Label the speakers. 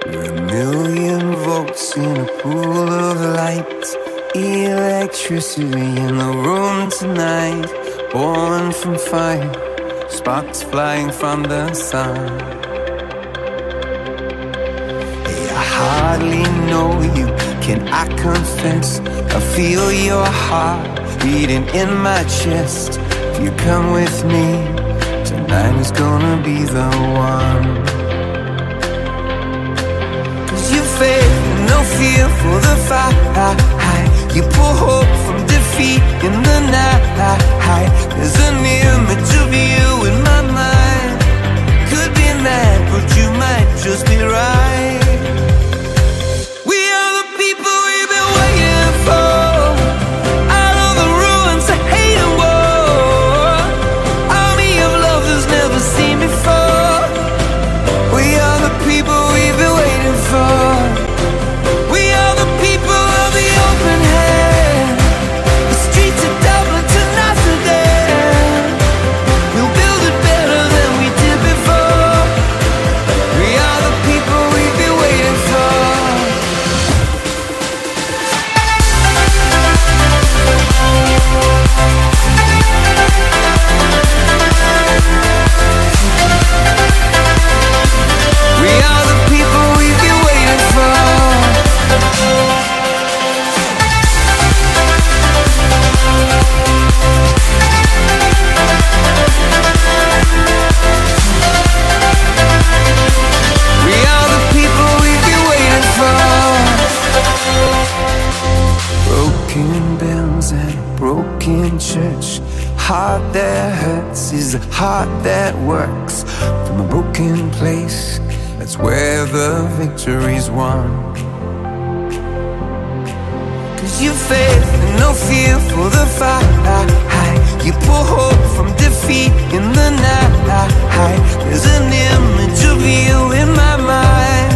Speaker 1: We're a million volts in a pool of light, electricity in the room tonight. Born from fire, sparks flying from the sun. Hey, I hardly know you, can I confess? I feel your heart beating in my chest. If you come with me, tonight is gonna be the one. Cause you faith and no fear for the fight. You pull hope from defeat in the night. There's an image of you in my mind. Could be mad, but you might just be right. We are the people we've been waiting for. Out of the ruins of hate and war, army of love that's never seen before. We are the people we've been waiting for. We are the people of the open hand. The streets of Dublin to Amsterdam. We'll build it better than we did before. We are the people we've been waiting for. We are the people we've been waiting for. We are the people we've been waiting for. Broken bells and a broken church. Heart that hurts is a heart that works. From a broken place, that's where the victory's won. Cause you faith and no fear for the fight. You pull hope from defeat in the night. There's an image of you in my mind.